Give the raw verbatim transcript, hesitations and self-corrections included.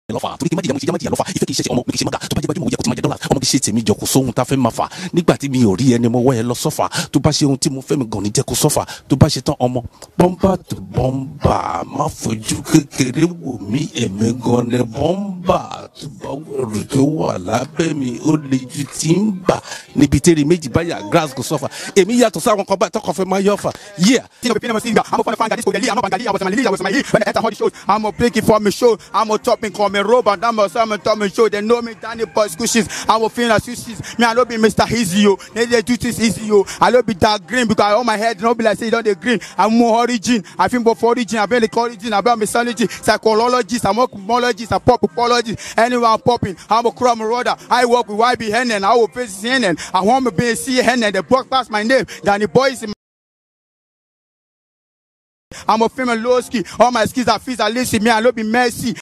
lọ́fà torí kí má jìyà mo ti jẹ́ má jìyà lọ́fà ìfẹ́ kì í ṣe ọmọ mi kì í ṣe mọ́gà tó bá jẹ́ gbajúmọ̀ ó yẹ kó ti máa jẹ dọ́là ọmọ kì í ṣe tèmi jọ kó sóhun tá a fẹ́ máa fà nígbà tí mi ò rí ẹni mo wọ́ ẹ lọ sọ́fà tó bá ṣe ohun tí mo fẹ́ mi gan ní jẹ́ kó sọ́fà tó bá ṣe tán ọmọ bọ́mbà tó bọ́mbà má fojú kékeré wò mí èmi gan ni bọ́mbà tó bá wẹ̀rù tó wà lábẹ́ mi ó le ju tí ń bà níbi tẹ́rẹ̀ méjì báyà grass kò sọ́fà èmi yàtọ̀ sáwọn kan báyìí tọkọ fẹ́ máa yọ fà yíyà. I'm a fan of fan disco Delhi, I'm a Bangali, I was my I was my when I enter all the shows. I'm a picking for me show, I'm a topping call me Robert, I'm a Simon Thomas show. They know me Danny Boy Squishes, I'm a fan of sushis. Me I love be Mister Easy yo, they they do this easy yo. I love be dark green because all my head no be like say it on the green. I'm more origin, I think about origin, I been the origin, I been mythology, psychologist, I'm a cosmologist, a pop apologist. Anyone I'm popping, I'm a crumb roller. I work with Y B Hennen, I will face Hennen. I want me be C Hennen, the book pass my name. Danny Boy is in I'm a female low ski. All my skills are fees. I listen me. I love be mercy.